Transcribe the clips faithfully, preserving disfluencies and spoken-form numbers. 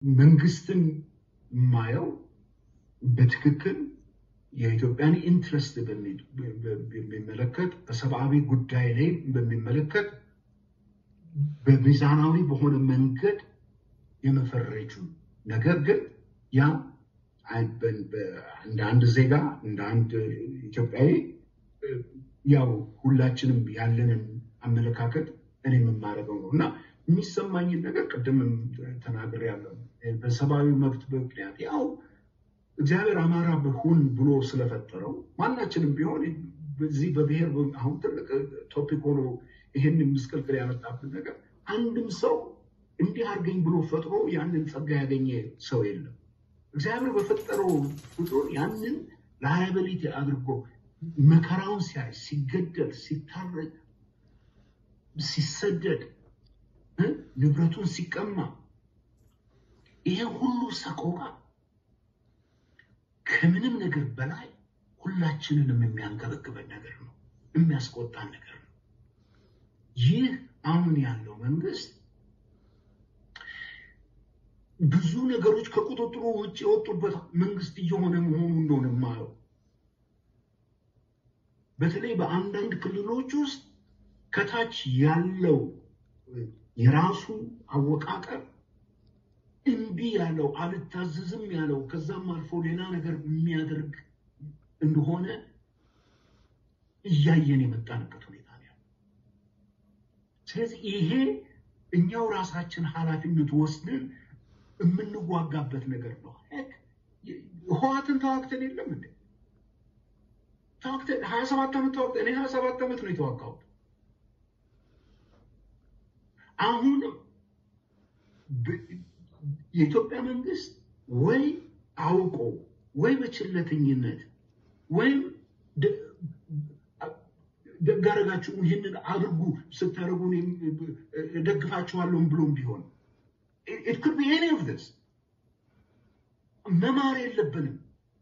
መንግስትን ማየው በትክክል የኢትዮጵያን ኢንትረስት በሚመለከት በሰብአዊ ጉዳይ ላይ በሚመለከት በሚዛናዊ በሆነ መንገድ የመፈረጁ ነገር ግን ያ አይበን እንደ አንድ ዜጋ እንደ አንድ ኢትዮጵያዊ ያው ሁላችንም ያለንን አመለካከት እኔ መማረገው ነውና የሚሰማኝ ነገር ቀደም ተናግሬያለሁ በሰብአዊ መብት በምክንያት ያው እግዚአብሔር አማራ በሁን ብሎ ስለፈጠረው ማናችንም ቢሆን በዚህ በብሔር አሁን ትልቅ ቶፒክ ሆኖ ይሄን ምስቅልቅል ያመጣብን ነገር አንድም ሰው እንዲህ አርገኝ ብሎ ፈጥሮ ያንን ጸጋ ያገኘ ሰው የለም እግዚአብሔር በፈጠረው ፍጡር ያንን ላያቢሊቲ አድርጎ መከራውን ሲያይ ሲገደል ሲታረድ ሲሰደድ ንብረቱን ሲቀማ ይሄ ሁሉ ሰቆቃ ከምንም ነገር በላይ ሁላችንንም የሚያንገበግበን ነገር ነው የሚያስቆጣን ነገር ነው ይህ አሁን ያለው መንግስት ብዙ ነገሮች ከቁጥጥሩ ውጪ ወጡበት መንግስት እየሆነ መሆኑን እንደሆነ ማየው በተለይ በአንዳንድ ክልሎች ውስጥ ከታች ያለው የራሱ አወቃቀር እንቢ ያለው አልታዘዝም ያለው ከዛም አልፎ ሌላ ነገር የሚያደርግ እንደሆነ እያየን የመጣንበት ሁኔታ ነው ስለዚህ ይሄ እኛው ራሳችን ኃላፊነት ወስደን የምንዋጋበት ነገር ነው ህዋትን ተዋክተን የለም እንዴ ተዋክተን ሃያ ሰባት አመት ተዋክተን እኔ ሃያ ሰባት አመት ነው የተዋጋው አሁን የኢትዮጵያ መንግስት ወይ አውቆ ወይ በችለተኝነት ወይ ደጋረጋችሁ ይሄንን አድርጉ ስታረጉ ደግፋችኋለሁ ብሎም ቢሆን it could be any of this መማር የለብንም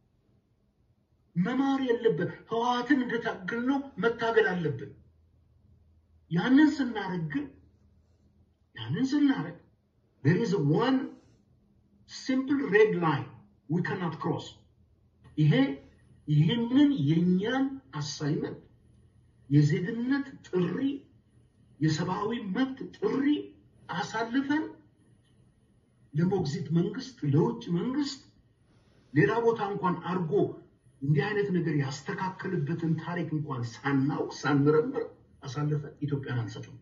መማር የለብን ህዋትን እንደታገል ነው መታገል አለብን ያንን ስናረግ ያንን ስናረግ there is one simple red line we cannot cross ይሄ ይሄንን የኛን አሳይመንት የዜግነት ጥሪ የሰብአዊ መብት ጥሪ አሳልፈን ለሞግዚት መንግስት ለውጭ መንግስት ሌላ ቦታ እንኳን አርጎ እንዲህ አይነት ነገር ያስተካከለበትን ታሪክ እንኳን ሳናው ሳንመረምር አሳልፈን ኢትዮጵያን አንሰጥም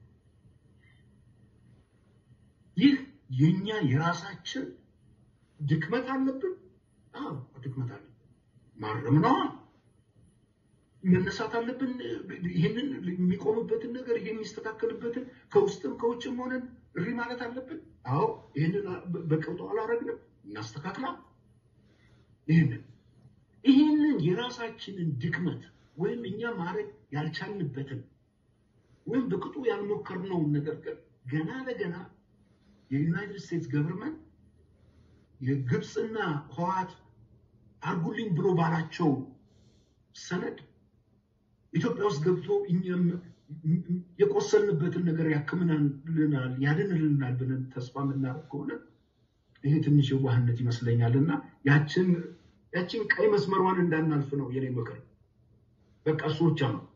ይህ የኛ የራሳችን ድክመት አለብን አዎ ድክመት አለብን ማረም ነው መነሳት አለብን ይሄንን የሚቆምበትን ነገር የሚስተካከልበትን ከውስጥም ከውጭም ሆነን ሪ ማለት አለብን አዎ ይሄንን በቀውጣው አላረግንም እናስተካክላ ይሄንን ይሄንን የራሳችንን ድክመት ወይም እኛ ማረግ ያልቻልንበትን ወይም በቅጡ ያልሞከርነው ነገር ገና ለገና የዩናይትድ ስቴትስ ገቨርንመንት የግብጽና ህዋት አርጉልኝ ብሎ ባላቸው ሰነድ ኢትዮጵያ ውስጥ ገብቶ እኛም የቆሰልንበትን ነገር ያክምናልናል ያድንልናል ብለን ተስፋ ምናደርግ ከሆነ ይሄ ትንሽ የዋህነት ይመስለኛልና ያችን ያችን ቀይ መስመሯን እንዳናልፍ ነው የኔ ምክር በቃ ሶቻ ነው